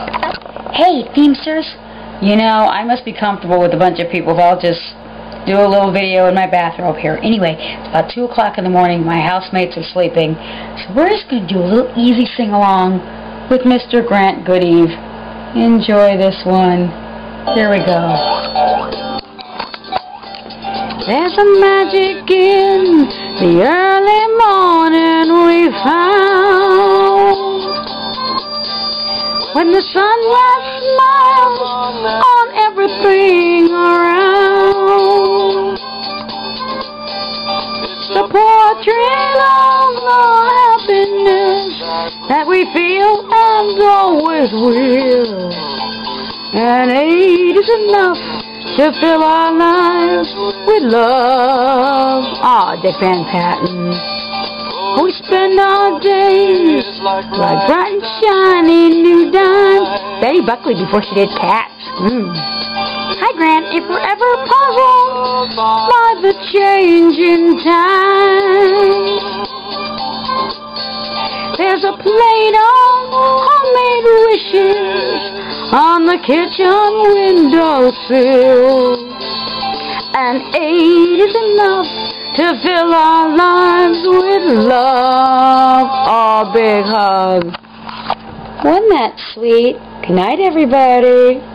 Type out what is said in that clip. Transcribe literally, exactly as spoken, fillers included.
Hey, Themesters. You know, I must be comfortable with a bunch of people if I'll just do a little video in my bathrobe here. Anyway, it's about two o'clock in the morning. My housemates are sleeping. So we're just going to do a little easy sing-along with Mister Grant Goodeve. Enjoy this one. Here we go. There's a magic in the early morning we found, when the sunrise smiles on everything around. The portrait of the happiness that we feel and always will. And eight is enough to fill our lives with love. Aw, Dick Van Patten. We spend our days like bright and shiny new dimes. Betty Buckley before she did Cats. Mm. Hi, Grant. If we're ever puzzled by the change in time, there's a plate of homemade wishes on the kitchen windowsill, and eight is enough to fill our lives with love. Aw, big hug. Wasn't that sweet? Good night, everybody.